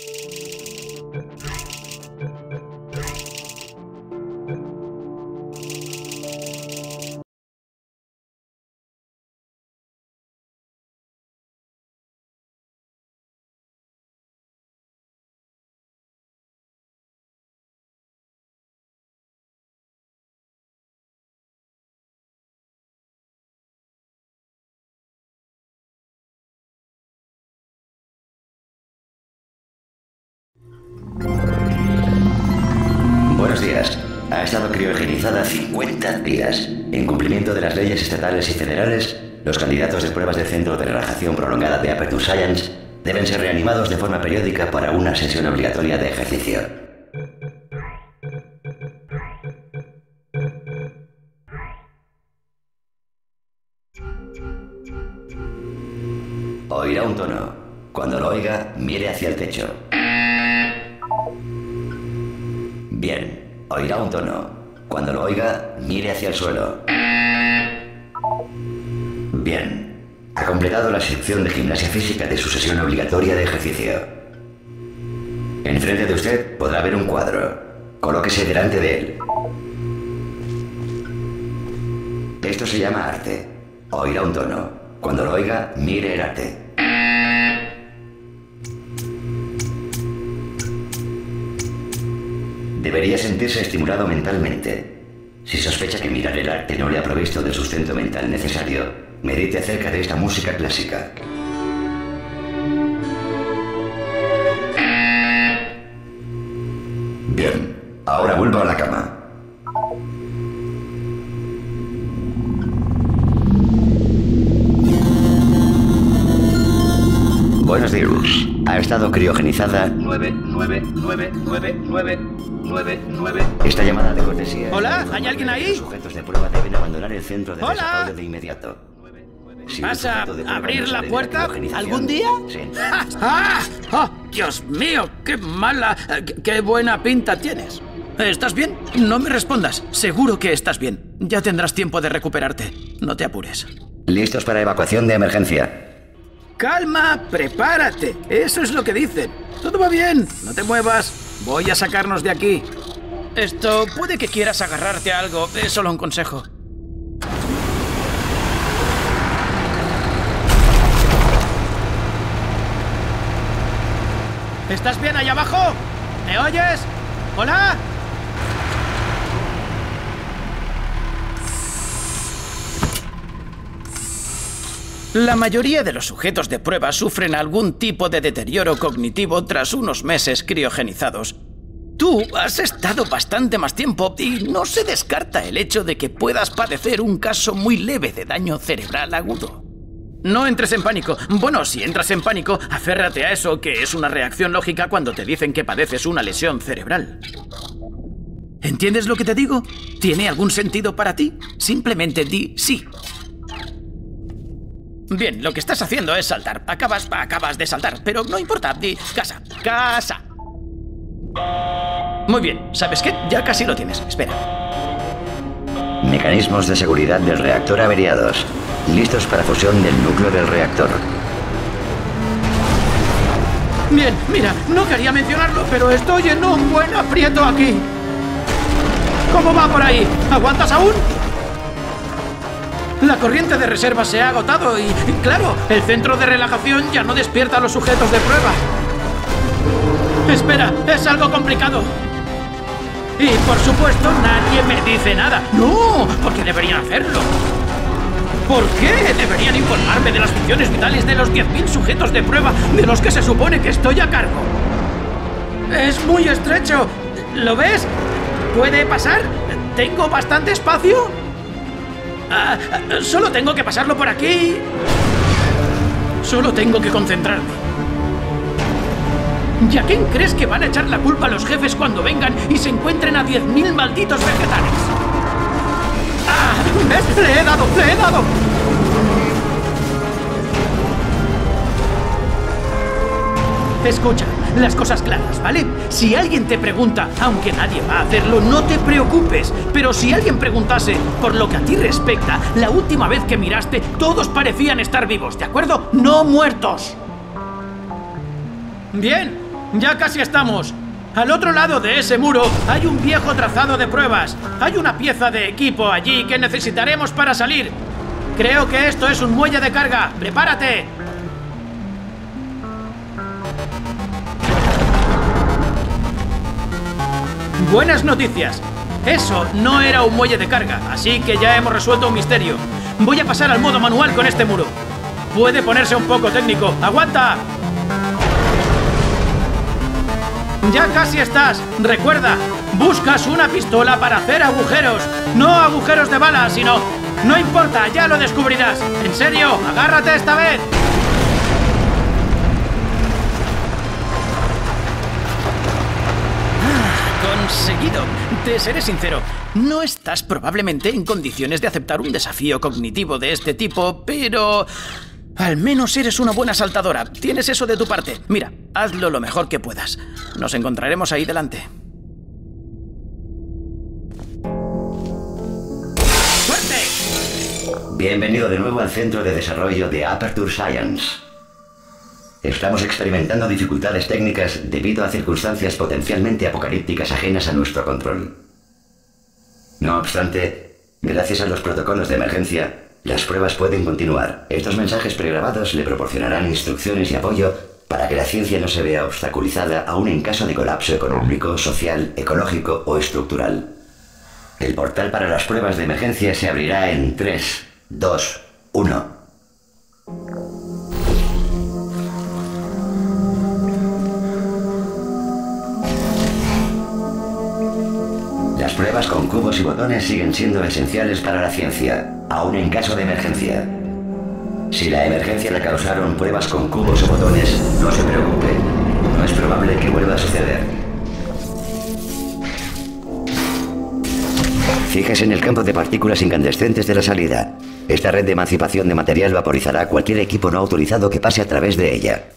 Buenos días. Ha estado criogenizada 50 días. En cumplimiento de las leyes estatales y federales, los candidatos de pruebas del Centro de Relajación Prolongada de Aperture Science deben ser reanimados de forma periódica para una sesión obligatoria de ejercicio. Oirá un tono. Cuando lo oiga, mire hacia el techo. Bien, oirá un tono. Cuando lo oiga, mire hacia el suelo. Bien, ha completado la sección de gimnasia física de su sesión obligatoria de ejercicio. Enfrente de usted podrá ver un cuadro. Colóquese delante de él. Esto se llama arte. Oirá un tono. Cuando lo oiga, mire el arte. Debería sentirse estimulado mentalmente. Si sospecha que mirar el arte no le ha provisto del sustento mental necesario, medite acerca de esta música clásica. Bien, ahora vuelva a la cama. Buenos días. Ha estado criogenizada 9999999. Esta llamada de cortesía. Hola, ¿hay alguien ahí? Los sujetos de prueba deben abandonar el centro de desarrollo de inmediato. Si ¿Vas a abrir la puerta algún día? Sí. ¡Ah! ¡Oh, Dios mío! ¡Qué mala! ¡Qué buena pinta tienes! ¿Estás bien? No me respondas. Seguro que estás bien. Ya tendrás tiempo de recuperarte. No te apures. Listos para evacuación de emergencia. Calma, prepárate. Eso es lo que dicen. Todo va bien. No te muevas. Voy a sacarnos de aquí. Esto, puede que quieras agarrarte a algo. Es solo un consejo. ¿Estás bien allá abajo? ¿Me oyes? ¿Hola? La mayoría de los sujetos de prueba sufren algún tipo de deterioro cognitivo tras unos meses criogenizados. Tú has estado bastante más tiempo y no se descarta el hecho de que puedas padecer un caso muy leve de daño cerebral agudo. No entres en pánico. Bueno, si entras en pánico, aférrate a eso, que es una reacción lógica cuando te dicen que padeces una lesión cerebral. ¿Entiendes lo que te digo? ¿Tiene algún sentido para ti? Simplemente di sí. Bien, lo que estás haciendo es saltar. Acabas de saltar, pero no importa. Di casa, casa. Muy bien, ¿sabes qué? Ya casi lo tienes. Espera. Mecanismos de seguridad del reactor averiados. Listos para fusión del núcleo del reactor. Bien, mira, no quería mencionarlo, pero estoy en un buen aprieto aquí. ¿Cómo va por ahí? ¿Aguantas aún? La corriente de reserva se ha agotado y, claro, el centro de relajación ya no despierta a los sujetos de prueba. Espera, es algo complicado. Y, por supuesto, nadie me dice nada. ¡No! Porque deberían hacerlo. ¿Por qué deberían informarme de las funciones vitales de los 10.000 sujetos de prueba de los que se supone que estoy a cargo? Es muy estrecho. ¿Lo ves? ¿Puede pasar? ¿Tengo bastante espacio? Solo tengo que pasarlo por aquí. Solo tengo que concentrarme. ¿Y a quién crees que van a echar la culpa a los jefes cuando vengan y se encuentren a 10.000 malditos vegetales? ¿Ves? ¡Le he dado! ¡Le he dado! Escucha, las cosas claras, ¿vale? Si alguien te pregunta, aunque nadie va a hacerlo, no te preocupes. Pero si alguien preguntase, por lo que a ti respecta, la última vez que miraste, todos parecían estar vivos, ¿de acuerdo? No muertos. Bien, Ya casi estamos. Al otro lado de ese muro hay un viejo trazado de pruebas. Hay una pieza de equipo allí que necesitaremos para salir. Creo que esto es un muelle de carga. ¡Prepárate! Buenas noticias. Eso no era un muelle de carga, así que ya hemos resuelto un misterio. Voy a pasar al modo manual con este muro. Puede ponerse un poco técnico. ¡Aguanta! Ya casi estás. Recuerda, buscas una pistola para hacer agujeros. No agujeros de balas, sino... No importa, ya lo descubrirás. En serio, agárrate esta vez. Conseguido. Te seré sincero. No estás probablemente en condiciones de aceptar un desafío cognitivo de este tipo, pero... Al menos eres una buena saltadora. Tienes eso de tu parte. Mira, hazlo lo mejor que puedas. Nos encontraremos ahí delante. ¡Suerte! Bienvenido de nuevo al Centro de Desarrollo de Aperture Science. Estamos experimentando dificultades técnicas debido a circunstancias potencialmente apocalípticas ajenas a nuestro control. No obstante, gracias a los protocolos de emergencia, las pruebas pueden continuar. Estos mensajes pregrabados le proporcionarán instrucciones y apoyo para que la ciencia no se vea obstaculizada aún en caso de colapso económico, social, ecológico o estructural. El portal para las pruebas de emergencia se abrirá en 3, 2, 1. Las pruebas con cubos y botones siguen siendo esenciales para la ciencia, aún en caso de emergencia. Si la emergencia la causaron pruebas con cubos o botones, no se preocupe. No es probable que vuelva a suceder. Fíjese en el campo de partículas incandescentes de la salida. Esta red de emancipación de material vaporizará cualquier equipo no autorizado que pase a través de ella.